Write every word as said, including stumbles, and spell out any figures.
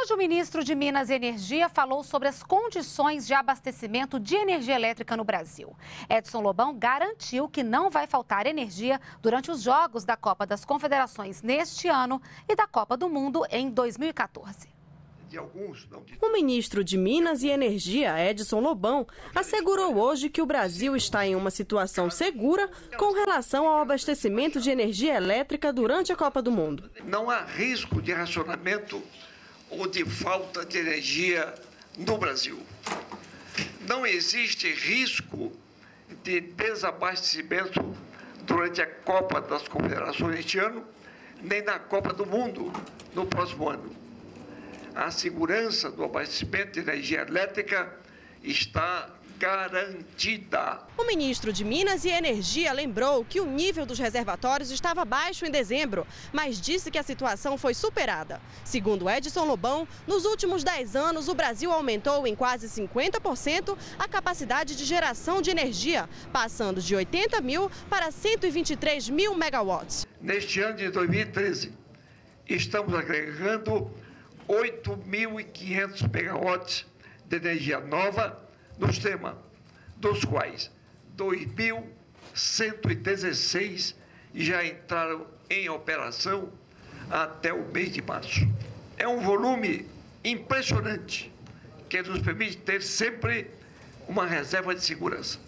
Hoje, o ministro de Minas e Energia falou sobre as condições de abastecimento de energia elétrica no Brasil. Edson Lobão garantiu que não vai faltar energia durante os Jogos da Copa das Confederações neste ano e da Copa do Mundo em dois mil e quatorze. O ministro de Minas e Energia, Edson Lobão, assegurou hoje que o Brasil está em uma situação segura com relação ao abastecimento de energia elétrica durante a Copa do Mundo. Não há risco de racionamento ou de falta de energia no Brasil. Não existe risco de desabastecimento durante a Copa das Confederações este ano, nem na Copa do Mundo no próximo ano. A segurança do abastecimento de energia elétrica está garantida. O ministro de Minas e Energia lembrou que o nível dos reservatórios estava baixo em dezembro, mas disse que a situação foi superada. Segundo Edson Lobão, nos últimos dez anos, o Brasil aumentou em quase cinquenta por cento a capacidade de geração de energia, passando de oitenta mil para cento e vinte e três mil megawatts. Neste ano de dois mil e treze, estamos agregando oito mil e quinhentos megawatts de energia nova no sistema, dos quais dois mil cento e dezesseis já entraram em operação até o mês de março. É um volume impressionante que nos permite ter sempre uma reserva de segurança.